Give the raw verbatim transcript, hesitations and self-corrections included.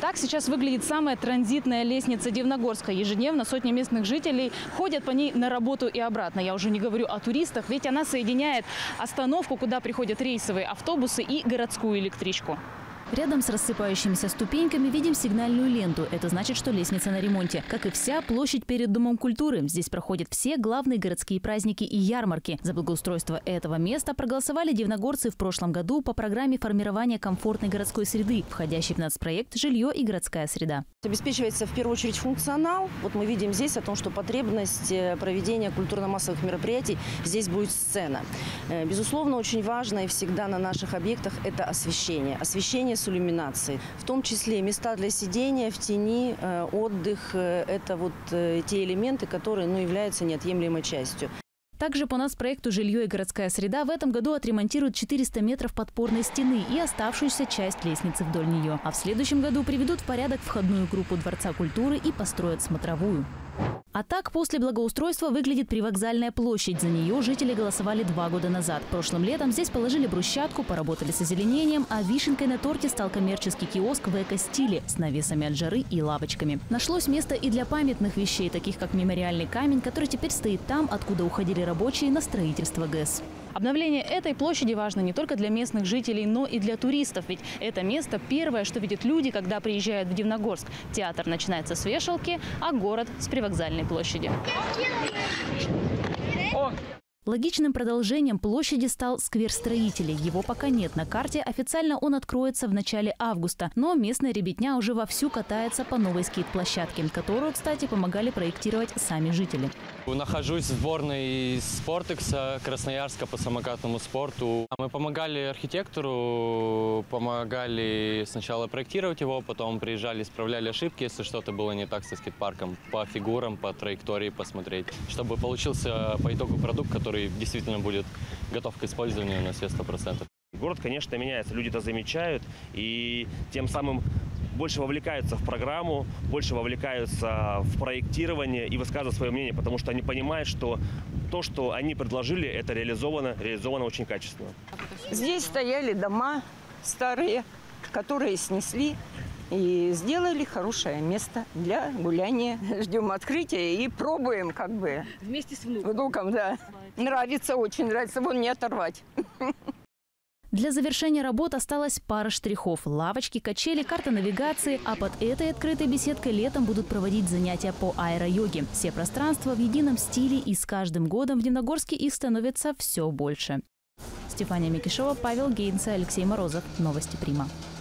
Так сейчас выглядит самая транзитная лестница Дивногорска. Ежедневно сотни местных жителей ходят по ней на работу и обратно. Я уже не говорю о туристах, ведь она соединяет остановку, куда приходят рейсовые автобусы, и городскую электричку. Рядом с рассыпающимися ступеньками видим сигнальную ленту. Это значит, что лестница на ремонте. Как и вся площадь перед Домом культуры. Здесь проходят все главные городские праздники и ярмарки. За благоустройство этого места проголосовали дивногорцы в прошлом году по программе формирования комфортной городской среды, входящей в нацпроект «Жилье и городская среда». Обеспечивается в первую очередь функционал. Вот мы видим здесь о том, что потребность проведения культурно-массовых мероприятий, здесь будет сцена. Безусловно, очень важно и всегда на наших объектах – это освещение. Освещение с иллюминацией. В том числе места для сидения в тени, отдых – это вот те элементы, которые ну, являются неотъемлемой частью. Также по нацпроекту «Жилье и городская среда» в этом году отремонтируют четыреста метров подпорной стены и оставшуюся часть лестницы вдоль нее. А в следующем году приведут в порядок входную группу Дворца культуры и построят смотровую. А так после благоустройства выглядит привокзальная площадь. За нее жители голосовали два года назад. Прошлым летом здесь положили брусчатку, поработали с озеленением, а вишенкой на торте стал коммерческий киоск в эко-стиле с навесами от жары и лавочками. Нашлось место и для памятных вещей, таких как мемориальный камень, который теперь стоит там, откуда уходили рабочие на строительство ГЭС. Обновление этой площади важно не только для местных жителей, но и для туристов. Ведь это место первое, что видят люди, когда приезжают в Дивногорск. Театр начинается с вешалки, а город – с привокзальной площади. Логичным продолжением площади стал сквер строителей. Его пока нет на карте. Официально он откроется в начале августа. Но местная ребятня уже вовсю катается по новой скейт-площадке, которую, кстати, помогали проектировать сами жители. Нахожусь в сборной Спортекса Красноярска по самокатному спорту. Мы помогали архитектору, помогали сначала проектировать его, потом приезжали, исправляли ошибки, если что-то было не так со скейт-парком, по фигурам, по траектории посмотреть, чтобы получился по итогу продукт, который действительно будет готов к использованию на все сто процентов. Город, конечно, меняется, люди это замечают и тем самым больше вовлекаются в программу, больше вовлекаются в проектирование и высказывают свое мнение, потому что они понимают, что то, что они предложили, это реализовано, реализовано очень качественно. Здесь стояли дома старые, которые снесли и сделали хорошее место для гуляния. Ждем открытия и пробуем как бы. Вместе с внуком. Внуком, да. Нравится, очень нравится. Вон не оторвать. Для завершения работ осталась пара штрихов – лавочки, качели, карта навигации. А под этой открытой беседкой летом будут проводить занятия по аэро-йоге. Все пространства в едином стиле, и с каждым годом в Дивногорске их становится все больше. Стефания Микишова, Павел Гейнце, Алексей Морозов. Новости Прима.